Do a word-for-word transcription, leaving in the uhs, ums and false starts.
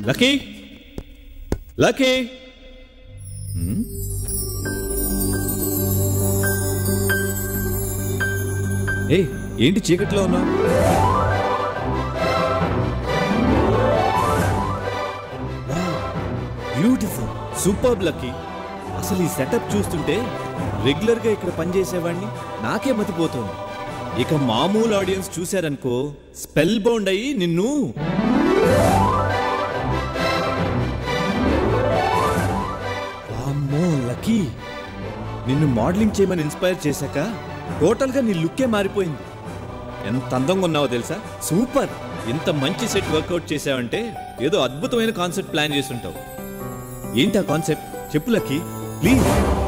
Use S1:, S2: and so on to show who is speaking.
S1: Lucky lucky ఏ ఏంటి చీకట్లో ఉన్నావు? Beautiful, superb lucky. అసలు ఈ సెటప్ చూస్తుంటే రెగ్యులర్గా ఇక్కడ పనిచేసేవాడిని నాకే మతిపోతుంది. ఇక మామూలు ఆడియన్స్ చూశారనుకో స్పెల్ బౌండ్ అయ్యి నిన్ను అమ్మో లక్కీ, నిన్ను మోడలింగ్ చేయమని ఇన్స్పైర్ చేశాక టోటల్గా నీ లుక్కే మారిపోయింది. ఎంత అందంగా ఉన్నావో తెలుసా? సూపర్. ఇంత మంచి సెట్ వర్కౌట్ చేసావంటే ఏదో అద్భుతమైన కాన్సెప్ట్ ప్లాన్ చేస్తుంటావు. ఏంటి ఆ కాన్సెప్ట్ చెప్పు లక్కీ ప్లీజ్.